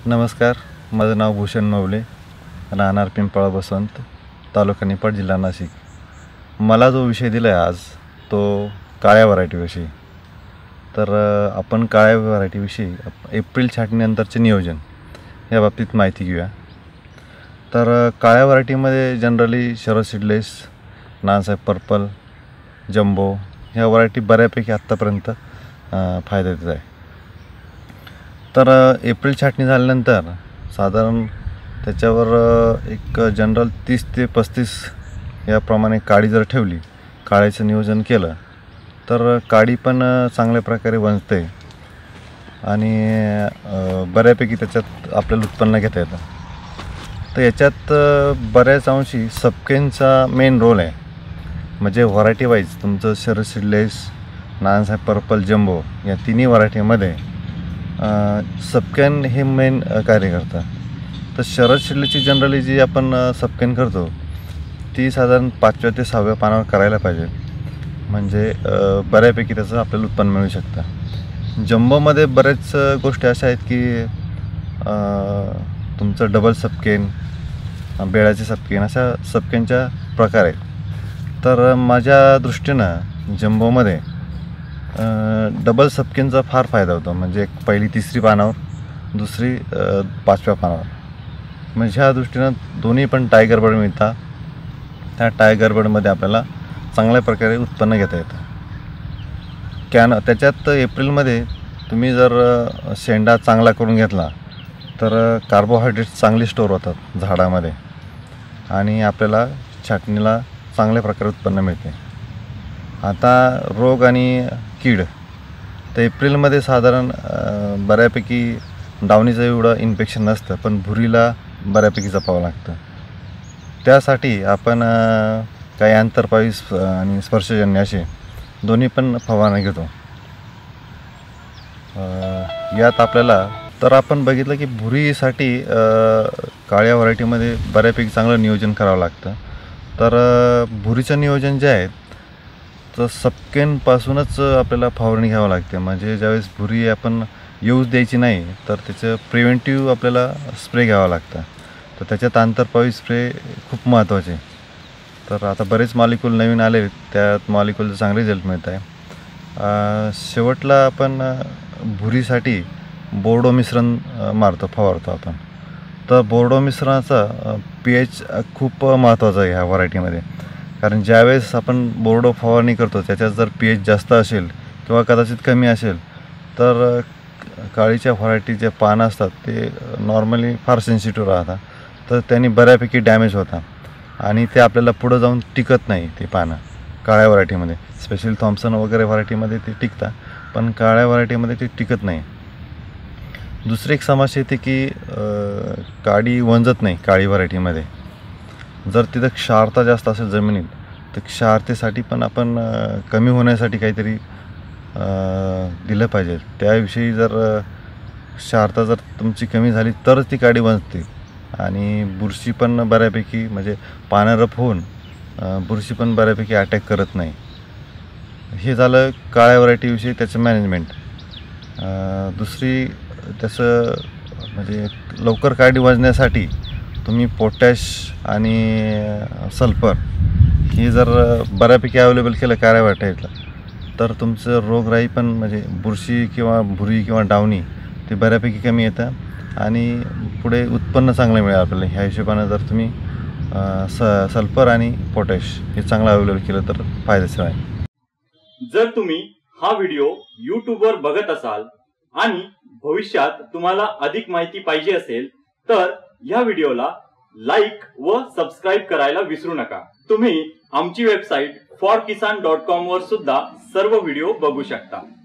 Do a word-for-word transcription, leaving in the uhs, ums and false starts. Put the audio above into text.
नमस्कार, माझं नाव भूषण मवले, राहणार पिंपळा बसवंत, तालुका निपाट, जिल्हा नाशिक. मला जो विषय दिला आहे आज तो काळ्या व्हरायटीविषयी. तर आपण काळ्या व्हरायटीविषयी एप्रिल छाटणीनंतरचे नियोजन या बाबतीत माहिती घेऊया. तर काळ्या व्हरायटीमध्ये generally Sharad seedless, Nanasaheb purple, jumbo ह्या व्हरायटी बऱ्यापैकी आत्तापर्यंत फायदा देत आहे. तर एप्रिल छाटणी झाल्यानंतर साधारण त्याच्यावर एक जनरल तीस ते पस्तीस याप्रमाणे काडी जर ठेवली, काळ्याचं नियोजन केलं तर काडी पण चांगल्या प्रकारे वंजते आणि बऱ्यापैकी त्याच्यात आपल्याला उत्पन्न घेता येतं. तर याच्यात बऱ्याच अंशी सबकेनचा मेन रोल आहे. म्हणजे व्हरायटी वाईज तुमचं Sharad seedless, Nanasaheb purple, jumbo या तिन्ही व्हरायटीमध्ये सबकॅन हे मेन कार्य करतं. तर शरद सीडलेसची जनरली जी आपण सबकॅन करतो ती साधारण पाचव्या ते सहाव्या पानावर करायला पाहिजे, म्हणजे बऱ्यापैकी त्याचं आपल्याला उत्पन्न मिळू शकतं. जम्बोमध्ये बऱ्याच गोष्टी अशा आहेत की तुमचं डबल सबकेन, बेळाचे सबकेन अशा सबकेनच्या प्रकार आहेत. तर माझ्या दृष्टीनं जम्बोमध्ये डबल सबकेनचा फार फायदा होतो. म्हणजे पहिली तिसरी पानावर, दुसरी पाचव्या पानावर. म्हणजे ह्या दृष्टीनं दोन्ही पण टायगर बर्ड मिळतात. त्या टायगर बर्डमध्ये आपल्याला चांगल्या प्रकारे उत्पन्न घेता येतं. कॅन त्याच्यात एप्रिलमध्ये तुम्ही जर शेंडा चांगला करून घेतला तर कार्बोहायड्रेट्स चांगले स्टोअर होतात झाडामध्ये आणि आपल्याला छाटणीला चांगल्या प्रकारे उत्पन्न मिळते. आता रोग आणि कीड, तर एप्रिलमध्ये साधारण बऱ्यापैकी डावणीचं एवढं इन्फेक्शन नसतं, पण भुरीला बऱ्यापैकी जपावं लागतं. त्यासाठी आपण काही आंतरपाळी आणि स्पर्शजन्य असे दोन्ही पण फवारणी घेतो. यात आपल्याला तर आपण बघितलं की भुरीसाठी काळ्या व्हरायटीमध्ये बऱ्यापैकी चांगलं नियोजन करावं लागतं. तर भुरीचं नियोजन जे आहे तर सबकेनपासूनच आपल्याला फवारणी घ्यावं लागते. म्हणजे ज्यावेळेस भुरी आपण यूज द्यायची नाही तर त्याचं प्रिव्हेंटिव्ह आपल्याला स्प्रे घ्यावं लागतं. तर त्याच्यात आंतरपाळी स्प्रे खूप महत्त्वाचे. तर आता बरेच मॉलिक्यूल नवीन आले, त्यात मॉलिक्यूलचं चांगले रिझल्ट मिळत आहे. शेवटला आपण भुरीसाठी बोर्डो मिश्रण मारतो, फवारतो आपण. तर बोर्डो मिश्रणाचा पी एच खूप महत्त्वाचा आहे ह्या व्हरायटीमध्ये. कारण ज्यावेळेस आपण बोर्डो फवारणी करतो त्याच्यात जर पी एच जास्त असेल किंवा कदाचित कमी असेल तर काळीच्या व्हरायटीचे पानं असतात ते नॉर्मली फार सेन्सिटिव्ह राहतात. तर त्यांनी बऱ्यापैकी डॅमेज होतात आणि ते आपल्याला पुढं जाऊन टिकत नाही. ते पानं काळ्या व्हरायटीमध्ये, स्पेशली थॉम्सन वगैरे व्हरायटीमध्ये ते टिकतात, पण काळ्या व्हरायटीमध्ये ते टिकत नाही. दुसरी एक समस्या येते की काडी वंजत नाही काळी व्हरायटीमध्ये. जर तिथं क्षारता जास्त असेल जमिनीत तर क्षारतेसाठी पण आपण कमी होण्यासाठी काहीतरी दिलं पाहिजे. त्याविषयी जर क्षारता जर तुमची कमी झाली तरच ती काडी वंजते आणि बुरशी पण बऱ्यापैकी, म्हणजे पानं रफ होऊन बुरशी पण बऱ्यापैकी अटॅक करत नाही. हे झालं काळ्या व्हरायटीविषयी त्याचं मॅनेजमेंट. दुसरी त्याचं म्हणजे लवकर काडी वंजण्यासाठी तुम्ही पोटॅश आणि सल्फर हे जर बऱ्यापैकी अवेलेबल केलं काळ्या व्हरायटीला तर तुमचं रोगराई पण, म्हणजे बुरशी किंवा भुरी किंवा डावणी ते बऱ्यापैकी कमी येतं आणि पुढे उत्पन्न चांगलं मिळेल आपल्याला. ह्या हिशोबानं जर तुम्ही स सल्फर आणि पोटॅश हे चांगलं अवेलेबल केलं तर फायदेशीर आहे. जर तुम्ही हा व्हिडिओ यूट्यूबवर बघत असाल आणि भविष्यात तुम्हाला अधिक माहिती पाहिजे असेल तर या व्हिडिओला लाईक व सबस्क्राईब करायला विसरू नका. तुम्ही आमची website for Kisan dot com वर सुद्धा सर्व व्हिडिओ बघू शकता.